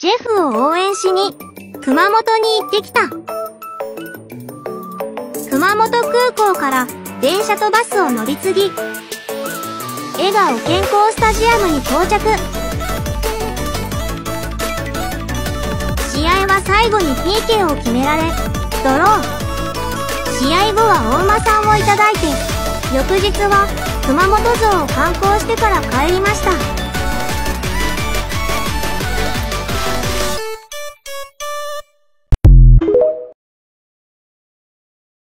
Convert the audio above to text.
ジェフを応援しに、熊本に行ってきた。熊本空港から電車とバスを乗り継ぎ、笑顔健康スタジアムに到着。試合は最後に PK を決められ、ドロー。試合後はお馬さんをいただいて、翌日は熊本城を観光してから帰りました。